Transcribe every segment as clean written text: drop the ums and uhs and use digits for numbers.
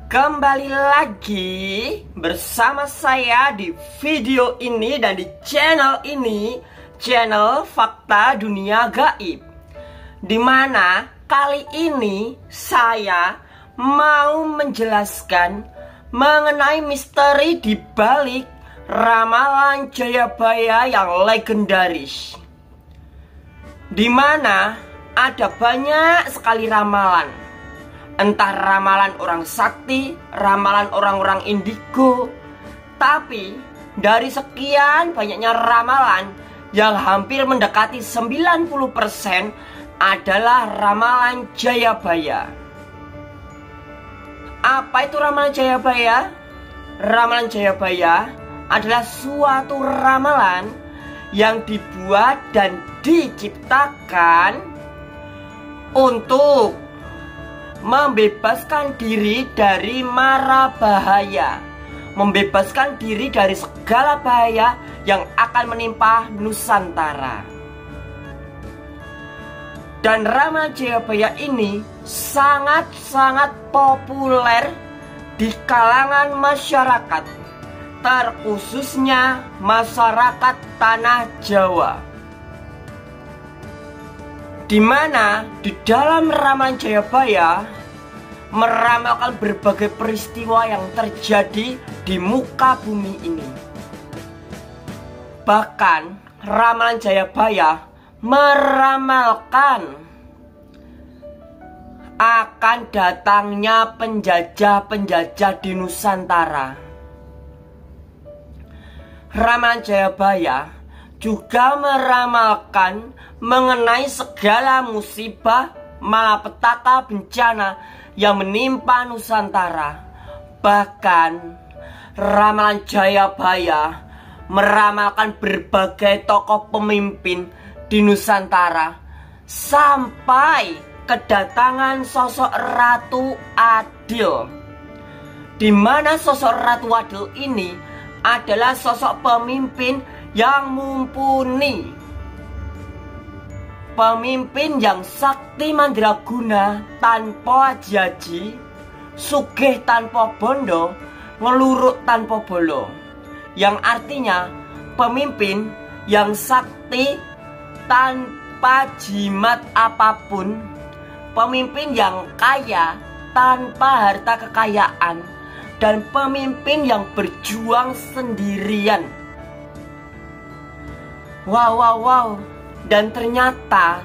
Kembali lagi bersama saya di video ini dan di channel ini, channel Fakta Dunia Gaib. Dimana kali ini saya mau menjelaskan mengenai misteri di balik ramalan Jayabaya yang legendaris. Dimana ada banyak sekali ramalan. Entah ramalan orang sakti, ramalan orang-orang indigo. Tapi dari sekian banyaknya ramalan, yang hampir mendekati 90% adalah ramalan Jayabaya. Apa itu ramalan Jayabaya? Ramalan Jayabaya adalah suatu ramalan yang dibuat dan diciptakan untuk membebaskan diri dari mara bahaya, membebaskan diri dari segala bahaya yang akan menimpa Nusantara. Dan ramalan Jayabaya ini sangat-sangat populer di kalangan masyarakat, terkhususnya masyarakat tanah Jawa. Di mana di dalam ramalan Jayabaya meramalkan berbagai peristiwa yang terjadi di muka bumi ini. Bahkan ramalan Jayabaya meramalkan akan datangnya penjajah-penjajah di Nusantara. Ramalan Jayabaya juga meramalkan mengenai segala musibah, malapetaka, bencana yang menimpa Nusantara. Bahkan ramalan Jayabaya meramalkan berbagai tokoh pemimpin di Nusantara sampai kedatangan sosok Ratu Adil, di mana sosok Ratu Adil ini adalah sosok pemimpin yang mumpuni, pemimpin yang sakti mandraguna tanpa jaji, sugih tanpa bondo, ngeluruk tanpa bolo. Yang artinya pemimpin yang sakti tanpa jimat apapun, pemimpin yang kaya tanpa harta kekayaan, dan pemimpin yang berjuang sendirian. Wow. Dan ternyata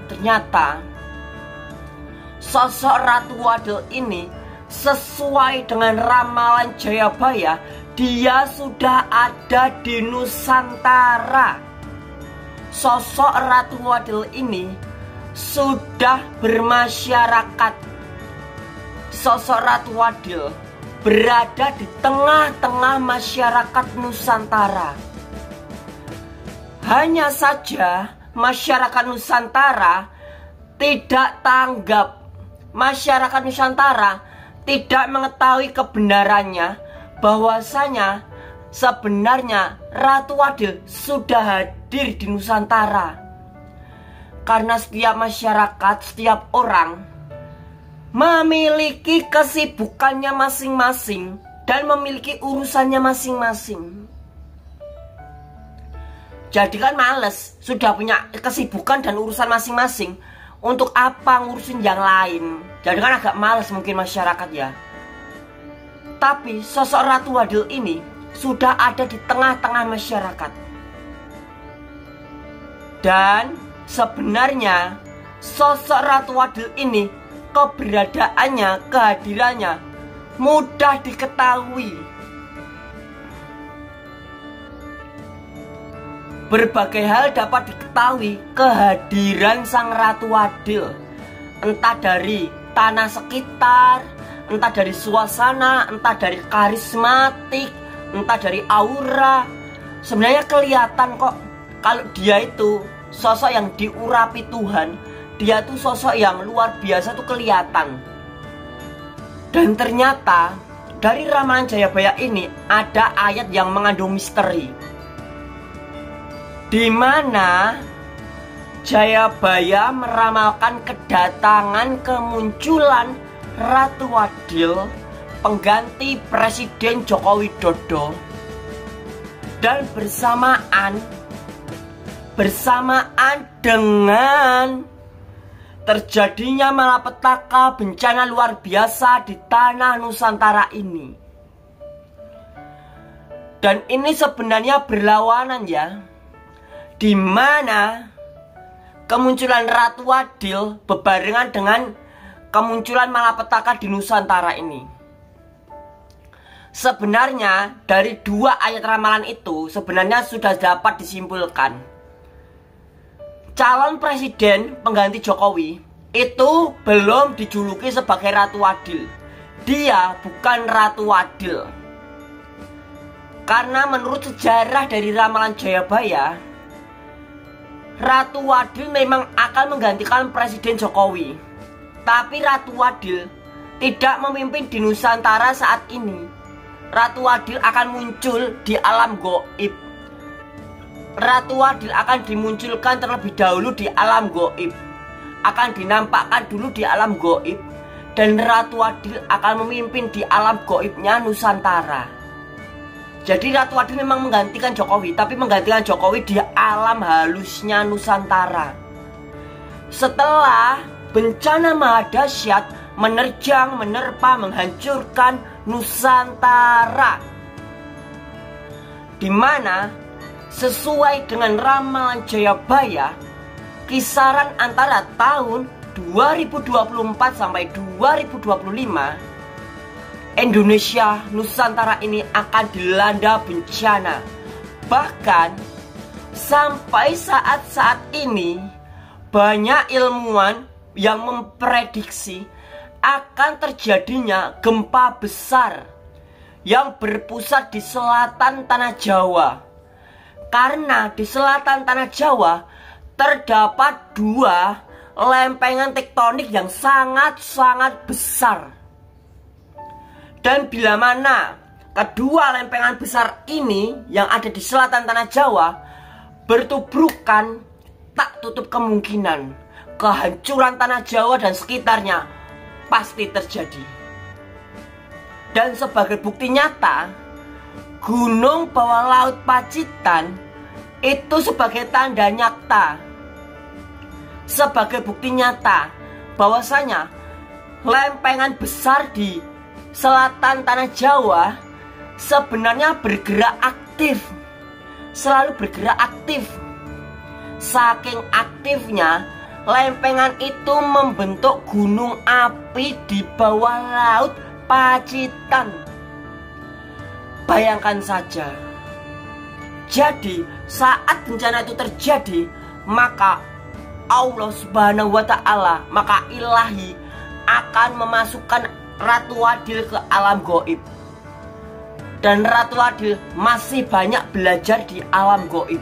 sosok Ratu Adil ini sesuai dengan ramalan Jayabaya, dia sudah ada di Nusantara. Sosok Ratu Adil ini sudah bermasyarakat. Sosok Ratu Adil berada di tengah-tengah masyarakat Nusantara. Hanya saja masyarakat Nusantara tidak tanggap. Masyarakat Nusantara tidak mengetahui kebenarannya, bahwasanya sebenarnya Ratu Adil sudah hadir di Nusantara. Karena setiap masyarakat, setiap orang memiliki kesibukannya masing-masing dan memiliki urusannya masing-masing. Jadi kan males, sudah punya kesibukan dan urusan masing-masing, untuk apa ngurusin yang lain? Jadi kan agak males mungkin masyarakat ya. Tapi sosok Ratu Adil ini sudah ada di tengah-tengah masyarakat. Dan sebenarnya sosok Ratu Adil ini, keberadaannya, kehadirannya mudah diketahui. Berbagai hal dapat diketahui kehadiran sang Ratu Adil, entah dari tanah sekitar, entah dari suasana, entah dari karismatik, entah dari aura. Sebenarnya kelihatan kok kalau dia itu sosok yang diurapi Tuhan. Dia tuh sosok yang luar biasa tuh kelihatan. Dan ternyata dari ramalan Jayabaya ini ada ayat yang mengandung misteri, di mana Jayabaya meramalkan kedatangan kemunculan Ratu Adil pengganti Presiden Joko Widodo, dan bersamaan dengan terjadinya malapetaka bencana luar biasa di tanah Nusantara ini. Dan ini sebenarnya berlawanan ya, di mana kemunculan Ratu Adil berbarengan dengan kemunculan malapetaka di Nusantara ini. Sebenarnya dari dua ayat ramalan itu sebenarnya sudah dapat disimpulkan, calon presiden pengganti Jokowi itu belum dijuluki sebagai Ratu Adil. Dia bukan Ratu Adil. Karena menurut sejarah dari ramalan Jayabaya, Ratu Adil memang akan menggantikan Presiden Jokowi. Tapi Ratu Adil tidak memimpin di Nusantara saat ini. Ratu Adil akan muncul di alam gaib. Ratu Adil akan dimunculkan terlebih dahulu di alam gaib, akan dinampakkan dulu di alam gaib, dan Ratu Adil akan memimpin di alam gaibnya Nusantara. Jadi Ratu Adil memang menggantikan Jokowi, tapi menggantikan Jokowi di alam halusnya Nusantara. Setelah bencana mahadahsyat menerjang, menerpa, menghancurkan Nusantara, di mana sesuai dengan ramalan Jayabaya, kisaran antara tahun 2024 sampai 2025, Indonesia, Nusantara ini akan dilanda bencana. Bahkan sampai saat ini banyak ilmuwan yang memprediksi akan terjadinya gempa besar yang berpusat di selatan tanah Jawa. Karena di selatan tanah Jawa terdapat dua lempengan tektonik yang sangat-sangat besar. Dan bila mana kedua lempengan besar ini yang ada di selatan tanah Jawa bertubrukan, tak tutup kemungkinan kehancuran tanah Jawa dan sekitarnya pasti terjadi. Dan sebagai bukti nyata, gunung bawah laut Pacitan itu sebagai tanda nyata, sebagai bukti nyata bahwasanya lempengan besar di selatan tanah Jawa sebenarnya bergerak aktif, selalu bergerak aktif. Saking aktifnya, lempengan itu membentuk gunung api di bawah laut Pacitan. Bayangkan saja. Jadi saat bencana itu terjadi, maka Allah Subhanahu wa Ta'ala, maka Ilahi akan memasukkan Ratu Adil ke alam gaib. Dan Ratu Adil masih banyak belajar di alam gaib.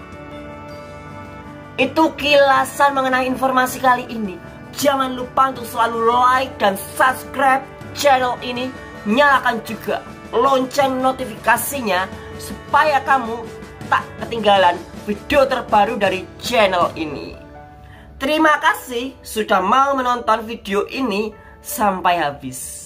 Itu kilasan mengenai informasi kali ini. Jangan lupa untuk selalu like dan subscribe channel ini. Nyalakan juga lonceng notifikasinya supaya kamu tak ketinggalan video terbaru dari channel ini. Terima kasih sudah mau menonton video ini sampai habis.